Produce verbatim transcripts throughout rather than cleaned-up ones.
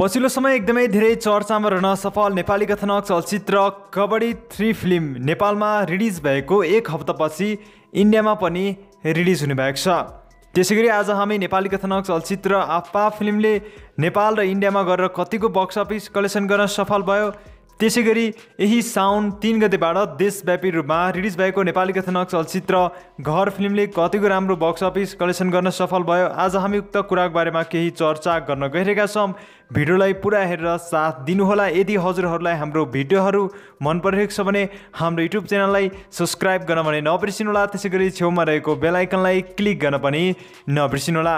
पछिल्लो समय एकदमै धेरै चर्चामा रहन सफल नेपाली कथानक चलचित्र कबड्डी थ्री फिल्म नेपालमा रिलिज भएको एक हप्तापछि इन्डियामा पनि रिलिज हुने भएको छ। त्यसैगरी आज हामी नेपाली कथानक चलचित्र आप्पा फिल्मले नेपाल र इन्डियामा गरेर कतिको बक्स अफिस कलेक्सन गर्न सफल भयो, त्यसैगरी यही साउन तीन गतेबाट देशव्यापी रूपमा रिलिज भएको नेपाली कथानक चलचित्र घर फिल्मले कतिको राम्रो बक्स अफिस कलेक्सन गर्न सफल भयो, आज हामी उक्त कुराको बारेमा केही चर्चा गर्न गइरहेका छौँ। भिडियोलाई पुरा हेरेर साथ दिनुहोला। यदि हजुरहरूलाई हाम्रो भिडियोहरू मन परिरहेको छ भने हाम्रो युट्युब च्यानललाई सब्सक्राइब गर्न भने नबिर्सिनुहोला। त्यसैगरी छेउमा रहेको बेल आइकनलाई क्लिक गर्न पनि नबिर्सिनुहोला।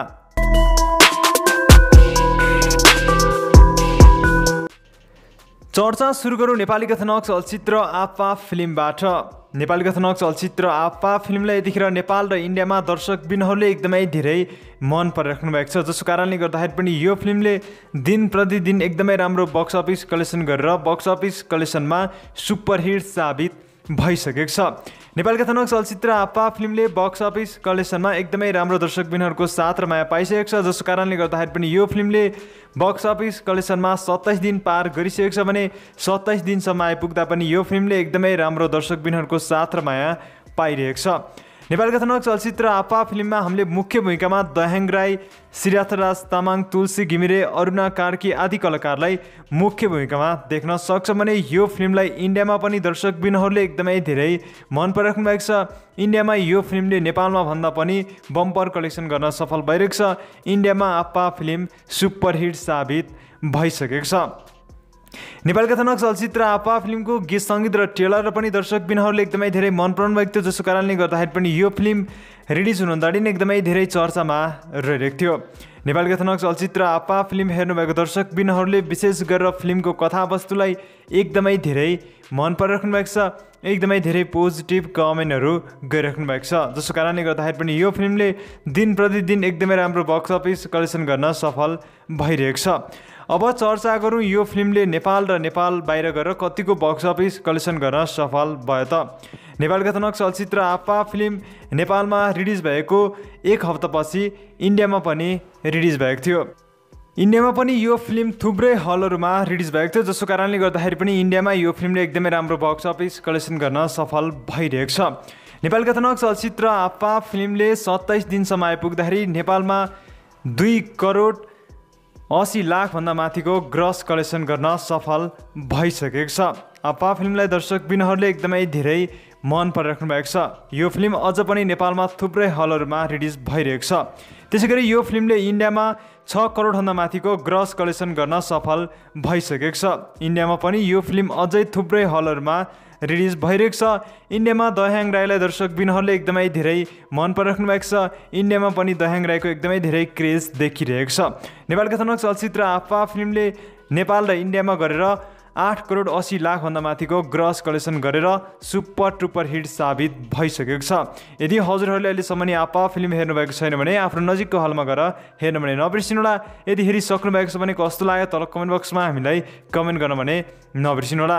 चर्चा सुरु गरौँ नेपाली कथानक चलचित्र आप्पा फिल्मबाट। नेपाली कथानक चलचित्र आप्पा फिल्मलाई यतिखेर नेपाल र इन्डियामा दर्शकबिनहरूले एकदमै धेरै मन परिराख्नु भएको छ, जसको कारणले गर्दाखेरि पनि यो फिल्मले दिन प्रतिदिन एकदमै राम्रो बक्स अफिस कलेक्सन गरेर बक्स अफिस कलेक्सनमा सुपरहिट साबित भइसकेको छ। नेपाली कथानक चलचित्र आप्पा फिल्मले बक्स अफिस कलेक्सनमा एकदमै राम्रो दर्शकबिनहरूको साथ र माया पाइसकेको छ, जसको कारणले गर्दाखेरि पनि यो फिल्मले बक्स अफिस कलेक्सनमा सत्ताइस दिन पार गरिसकेको छ भने सत्ताइस दिनसम्म आइपुग्दा पनि यो फिल्मले एकदमै राम्रो दर्शकबिनहरूको साथ र माया पाइरहेको छ। नेपाली कथानक चलचित्र आप्पा फिल्ममा हामीले मुख्य भूमिकामा दयाङ राई, श्रीनाथराज तामाङ, तुलसी घिमिरे, अरुणा कार्की आदि कलाकारलाई मुख्य भूमिकामा देख्न सक्छौँ भने यो फिल्मलाई इन्डियामा पनि दर्शकबिनहरूले एकदमै धेरै मन परिराख्नु भएको छ। इन्डियामा यो फिल्मले नेपालमा भन्दा पनि बम्पर कलेक्सन गर्न सफल भइरहेको छ। इन्डियामा आप्पा फिल्म सुपरहिट साबित भइसकेको छ। नेपाली कथानक चलचित्र आप्पा फिल्मको गीत सङ्गीत र ट्रेलर पनि दर्शकबिनहरूले एकदमै धेरै मन पराउनु भएको थियो, जसको कारणले गर्दाखेरि पनि यो फिल्म रिलिज हुनुहुँदा नै एकदमै धेरै चर्चामा रहिरहेको थियो। नेपाली कथानक चलचित्र आप्पा फिल्म हेर्नुभएको दर्शकबिनहरूले विशेष गरेर फिल्मको कथावस्तुलाई एकदमै धेरै मन परिराख्नु भएको छ, एकदमै धेरै पोजिटिभ कमेन्टहरू गरिराख्नु भएको छ, जसको कारणले गर्दाखेरि पनि यो फिल्मले दिन प्रतिदिन एकदमै राम्रो बक्स अफिस कलेक्सन गर्न सफल भइरहेको छ। अब चर्चा गरौँ यो फिल्मले नेपाल र नेपाल बाहिर गएर कतिको बक्स अफिस कलेक्सन गर्न सफल भयो त। नेपाली कथानक चलचित्र आप्पा फिल्म नेपालमा रिलिज भएको एक हप्तापछि इन्डियामा पनि रिलिज भएको थियो। इन्डियामा पनि यो फिल्म थुप्रै हलहरूमा रिलिज भएको थियो, जसको कारणले गर्दाखेरि पनि इन्डियामा यो फिल्मले एकदमै राम्रो बक्स अफिस कलेक्सन गर्न सफल भइरहेको छ। नेपाली कथानक चलचित्र आप्पा फिल्मले सत्ताइस दिनसम्म आइपुग्दाखेरि नेपालमा दुई करोड असी लाखभन्दा माथिको ग्रस कलेक्सन गर्न सफल भइसकेको छ। आप्पा फिल्मलाई दर्शकबिनहरूले एकदमै धेरै मन परिराख्नु भएको छ। यो फिल्म अझ पनि नेपालमा थुप्रै हलहरूमा रिलिज भइरहेको छ। त्यसै गरी यो फिल्मले इन्डियामा छ करोडभन्दा माथिको ग्रस कलेक्सन गर्न सफल भइसकेको छ। इन्डियामा पनि यो फिल्म अझै थुप्रै हलहरूमा रिलिज भइरहेको छ। इन्डियामा दयाङ राईलाई दर्शकबिनहरूले एकदमै धेरै मन परिराख्नु भएको छ। इन्डियामा पनि दयाङ राईको एकदमै धेरै क्रेज देखिरहेको छ। नेपाली कथानक चलचित्र आप्पा फिल्मले नेपाल र इन्डियामा गरेर आठ करोड असी लाखभन्दा माथिको ग्रस कलेक्सन गरेर सुपर टुपर हिट साबित भइसकेको छ। यदि हजुरहरूले अहिलेसम्म नि आप्पा फिल्म हेर्नुभएको छैन भने आफ्नो नजिकको हलमा गएर हेर्नु भने नबिर्सिनुहोला। यदि हेरिसक्नु भएको छ भने कस्तो लाग्यो तल कमेन्ट बक्समा हामीलाई कमेन्ट गर्न भने नबिर्सिनुहोला।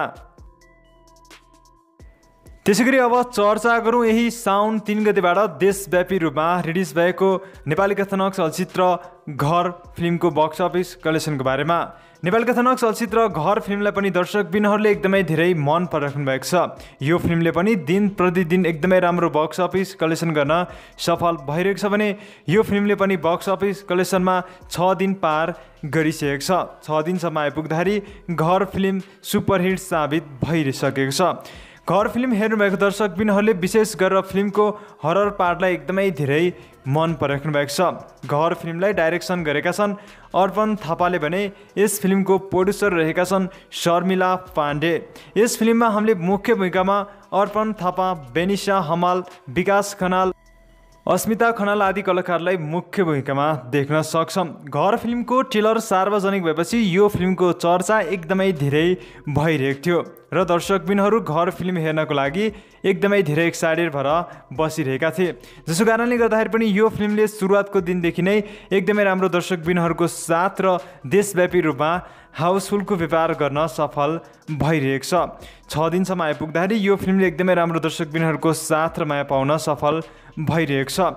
त्यसैगरी अब चर्चा गरौँ यही साउन तीन गतेबाट देशव्यापी रूपमा रिलिज भएको नेपाली कथानक चलचित्र घर फिल्मको बक्स अफिस कलेक्सनको बारेमा। नेपाली कथानक चलचित्र घर फिल्मलाई पनि दर्शकबिनहरूले एकदमै धेरै मन परिराख्नु भएको छ। यो फिल्मले पनि दिन प्रतिदिन एकदमै राम्रो बक्स अफिस कलेक्सन गर्न सफल भइरहेको छ भने यो फिल्मले पनि बक्स अफिस कलेक्सनमा छ दिन पार गरिसकेको छ। छ दिनसम्म आइपुग्दाखेरि घर फिल्म सुपरहिट साबित भइसकेको छ। घर फिल्म हेर्नुभएको दर्शकबिनहरूले विशेष गरेर फिल्मको हरर पार्टलाई एकदमै धेरै मन परिराख्नु भएको छ। घर फिल्मलाई डाइरेक्सन गरेका छन् अर्पण थापाले भने यस फिल्मको प्रोड्युसर रहेका छन् शर्मिला पाण्डे। यस फिल्ममा हामीले मुख्य भूमिकामा अर्पण थापा, बेनिसा हमाल, विकास खनाल, अस्मिता खनाल आदि कलाकारलाई मुख्य भूमिकामा देख्न सक्छौँ। घर फिल्मको ट्रेलर सार्वजनिक भएपछि यो फिल्मको चर्चा एकदमै धेरै भइरहेको थियो र दर्शकबिनहरू घर फिल्म हेर्नको लागि एकदमै धेरै एक्साइटेड भएर बसिरहेका थिए, जसको कारणले गर्दाखेरि पनि यो फिल्मले सुरुवातको दिनदेखि नै एकदमै राम्रो दर्शकबिनहरूको साथ र देशव्यापी रूपमा हाउसफुलको व्यापार गर्न सफल भइरहेको छ। छ दिनसम्म आइपुग्दाखेरि यो फिल्मले एकदमै राम्रो दर्शकबिनहरूको साथ र माया पाउन सफल भइरहेको छ।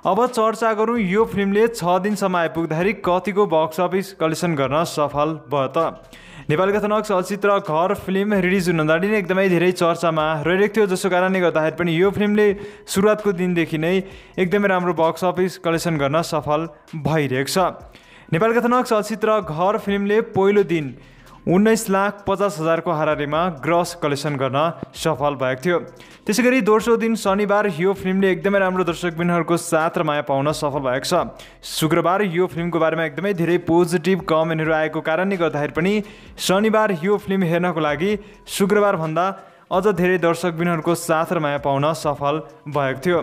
अब चर्चा गरौँ यो फिल्मले छ दिनसम्म आइपुग्दाखेरि कतिको बक्स अफिस कलेक्सन गर्न सफल भयो त। नेपाली कथानक चलचित्र घर फिल्म रिलिज हुन अगाडि नै एकदमै धेरै चर्चामा रहिरहेको थियो, जसको कारणले गर्दाखेरि पनि यो फिल्मले सुरुवातको दिनदेखि नै एकदमै राम्रो बक्स अफिस कलेक्सन गर्न सफल भइरहेको छ। नेपाली कथानक चलचित्र घर फिल्मले पहिलो दिन उन्नाइस लाख पचास हजारको हाराहारीमा ग्रस कलेक्सन गर्न सफल भएको थियो। त्यसै गरी दोस्रो दिन शनिबार यो फिल्मले एकदमै राम्रो दर्शकबिनहरूको साथ र माया पाउन सफल भएको छ। शुक्रबार यो फिल्मको बारेमा एकदमै धेरै पोजिटिभ कमेन्टहरू आएको कारणले गर्दाखेरि पनि शनिबार यो फिल्म हेर्नको लागि शुक्रबारभन्दा अझ धेरै दर्शकबिनहरूको साथ र माया पाउन सफल भएको थियो।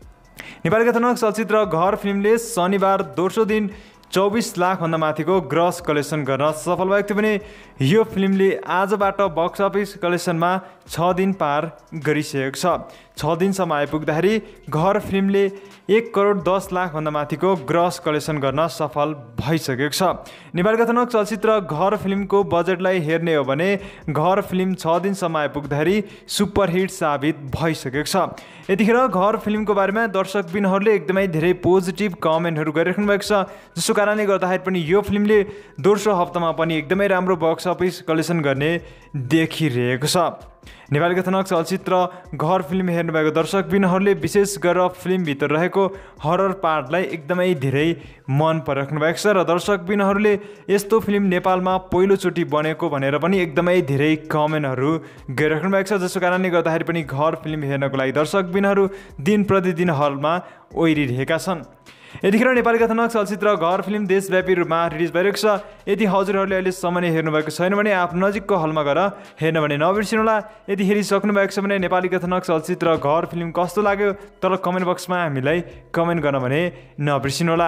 नेपाली कथानक चलचित्र घर फिल्मले शनिबार दोस्रो दिन चौबिस लाखभन्दा माथिको ग्रस कलेक्सन गर्न सफल भएको थियो भने यो फिल्मले आजबाट बक्स अफिस कलेक्सनमा छ दिन पार गरिसकेको छ। छ दिनसम्म आइपुग्दाखेरि घर फिल्मले एक करोड दस लाखभन्दा माथिको ग्रस कलेक्सन गर्न सफल भइसकेको छ। नेपाली कथानक चलचित्र घर फिल्मको बजेटलाई हेर्ने हो भने घर फिल्म छ दिनसम्म आइपुग्दाखेरि सुपरहिट साबित भइसकेको छ। यतिखेर घर फिल्मको बारेमा दर्शकबिनहरूले एकदमै धेरै पोजिटिभ कमेन्टहरू गरिराख्नु भएको छ, जसको कारणले गर्दाखेरि पनि यो फिल्मले दोस्रो हप्तामा पनि एकदमै राम्रो बक्स अफिस कलेक्सन गर्ने देखिरहेको छ। नेपाली कथानक चलचित्र घर फिल्म हेर्नुभएको दर्शकबिनहरूले विशेष गरेर फिल्मभित्र रहेको हरर पार्टलाई एकदमै धेरै मन परिराख्नु भएको छ र दर्शकबिनहरूले यस्तो फिल्म नेपालमा पहिलोचोटि बनेको भनेर पनि एकदमै धेरै कमेन्टहरू गरिराख्नु भएको छ, जसको कारणले गर्दाखेरि पनि घर फिल्म हेर्नको लागि दर्शकबिनहरू दिन प्रतिदिन हलमा ओइरिरहेका छन्। यतिखेर नेपाली कथानक चलचित्र घर फिल्म देशव्यापी रूपमा रिलिज भइरहेको छ। यदि हजुरहरूले अहिलेसम्म नै हेर्नुभएको छैन भने आफ्नो नजिकको हलमा गएर हेर्न भने नबिर्सिनुहोला। यदि हेरिसक्नु भएको छ भने नेपाली कथानक चलचित्र घर फिल्म कस्तो लाग्यो तल कमेन्ट बक्समा हामीलाई कमेन्ट गर्न भने नबिर्सिनुहोला।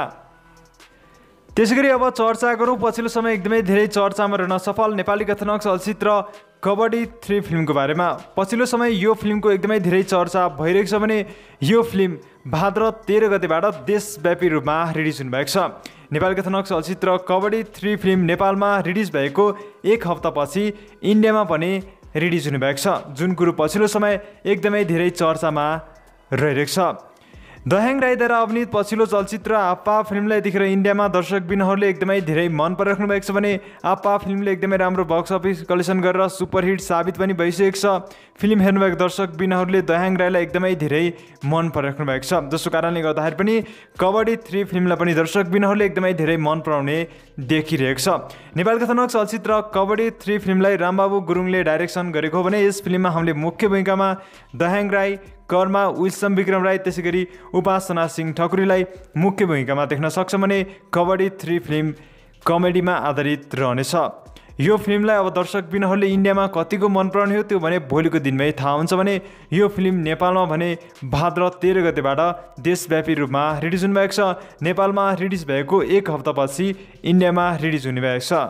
त्यसै गरी अब चर्चा गरौँ पछिल्लो समय एकदमै धेरै चर्चामा रहन सफल नेपाली कथानक चलचित्र कबड्डी थ्री फिल्मको बारेमा। पछिल्लो समय यो फिल्मको एकदमै धेरै चर्चा भइरहेको छ भने यो फिल्म भाद्र तेह्र गतेबाट देशव्यापी रूपमा रिलिज हुनुभएको छ। नेपाली कथानक चलचित्र कबड्डी थ्री फिल्म नेपालमा रिलिज भएको एक हप्तापछि इन्डियामा पनि रिलिज हुनुभएको छ, जुन कुरो पछिल्लो समय एकदमै धेरै चर्चामा रहिरहेको छ। दह्याङ राईद्वारा अभिनीत पछिल्लो चलचित्र आप्पा फिल्मलाई यतिखेर इन्डियामा दर्शकबिनहरूले एकदमै धेरै मन परिराख्नु भएको छ भने आप्पा फिल्मले एकदमै राम्रो बक्स अफिस कलेक्सन गरेर सुपरहिट साबित पनि भइसकेको छ। फिल्म हेर्नुभएको दर्शकबिनहरूले दह्याङ राईलाई एकदमै धेरै मन परिराख्नु भएको छ, जसको कारणले गर्दाखेरि पनि कबड्डी थ्री फिल्मलाई पनि दर्शकबिनहरूले एकदमै धेरै मन पराउने देखिरहेको छ। नेपाली कथानक चलचित्र कबड्डी थ्री फिल्मलाई रामबाबु गुरुङले डाइरेक्सन गरेको हो भने यस फिल्ममा हामीले मुख्य भूमिकामा दह्याङ राई, कर्मा, विल्सम विक्रम राई, त्यसै गरी उपासना सिंह ठकुरीलाई मुख्य भूमिकामा देख्न सक्छौँ भने कबड्डी थ्री फिल्म कमेडीमा आधारित रहनेछ। यो फिल्मलाई अब दर्शकबिनहरूले इन्डियामा कतिको मन पराउने हो त्यो भने भोलिको दिनमै थाहा हुन्छ भने यो फिल्म नेपालमा भने भाद्र तेह्र गतेबाट देशव्यापी रूपमा रिलिज हुनुभएको छ। नेपालमा रिलिज भएको एक हप्तापछि इन्डियामा रिलिज हुने भएको छ।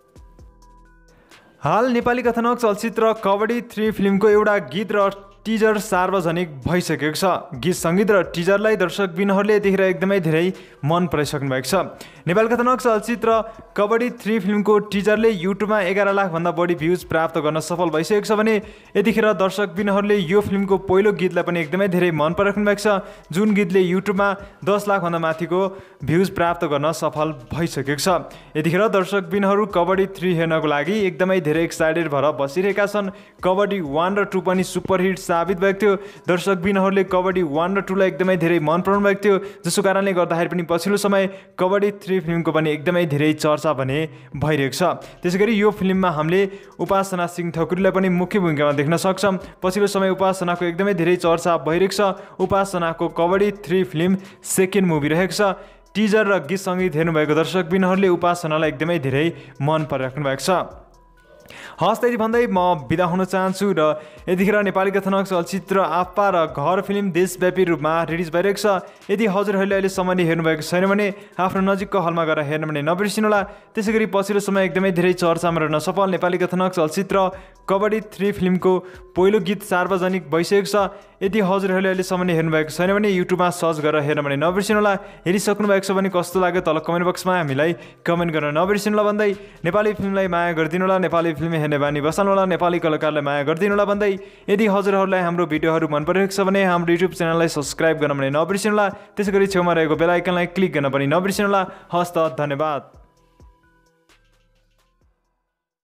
हाल नेपाली कथानक चलचित्र कबड्डी थ्री फिल्मको एउटा गीत र टिजर सार्वजनिक भइसकेको छ। गीत सङ्गीत र टिजरलाई दर्शकबिनहरूले यतिखेर एकदमै धेरै मन पराइसक्नु भएको छ। नेपाली कथानक चलचित्र कबड्डी थ्री फिल्मको टिजरले युट्युबमा एघार लाखभन्दा बढी भ्युज प्राप्त गर्न सफल भइसकेको छ भने यतिखेर दर्शकबिनहरूले यो फिल्मको पहिलो गीतलाई पनि एकदमै धेरै मन पराइराख्नु भएको छ, जुन गीतले युट्युबमा दस लाखभन्दा माथिको भ्युज प्राप्त गर्न सफल भइसकेको छ। यतिखेर दर्शकबिनहरू कबड्डी थ्री हेर्नको लागि एकदमै धेरै एक्साइटेड भएर बसिरहेका छन्। कबड्डी वान र टू पनि सुपरहिट साबित भएको थियो। दर्शकबिनहरूले कबड्डी वान र टूलाई एकदमै धेरै मन पराउनु भएको थियो, जसको कारणले गर्दाखेरि पनि पछिल्लो समय कबड्डी थ्री फिल्मको पनि एकदमै धेरै चर्चा भने भइरहेको छ। त्यसै गरी यो फिल्ममा हामीले उपासना सिंह ठकुरीलाई पनि मुख्य भूमिकामा देख्न सक्छौँ। पछिल्लो समय उपासनाको एकदमै धेरै चर्चा भइरहेको छ। उपासनाको Kabaddi three film second movie रहेको छ। टिजर र गीत सङ्गीत हेर्नुभएको दर्शकबिनहरूले उपासनालाई एकदमै धेरै मन परिराख्नु भएको छ। हस् त्यति भन्दै म बिदा हुन चाहन्छु र यतिखेर नेपाली कथानक चलचित्र आप्पा र घर फिल्म देशव्यापी रूपमा रिलिज भइरहेको छ। यदि हजुरहरूले अहिलेसम्म नै हेर्नुभएको छैन भने आफ्नो नजिकको हलमा गएर हेर्न भने नबिर्सिनुहोला। त्यसै गरी पछिल्लो समय एकदमै धेरै चर्चामा रहन सफल नेपाली कथानक चलचित्र कबड्डी थ्री फिल्मको पहिलो गीत सार्वजनिक भइसकेको छ। यदि हजुरहरूले अहिलेसम्म हेर्नुभएको छैन भने युट्युबमा सर्च गरेर हेर्न भने नबिर्सिनुहोला। हेरिसक्नु भएको छ भने कस्तो लाग्यो तल कमेन्ट बक्समा हामीलाई कमेन्ट गर्न नबिर्सिनुहोला भन्दै नेपाली फिल्मलाई माया गरिदिनुहोला, नेपाली फिल्म हेर्ने बानी बसाल्नुहोला, नेपाली कलाकारलाई माया गरिदिनुहोला भन्दै यदि हजुरहरूलाई हाम्रो भिडियोहरू मन परिरहेको छ भने हाम्रो युट्युब च्यानललाई सब्सक्राइब गर्न पनि नबिर्सिनुहोला। त्यसै गरी छेउमा रहेको बेल आइकनलाई क्लिक गर्न पनि नबिर्सिनुहोला। हस्त धन्यवाद।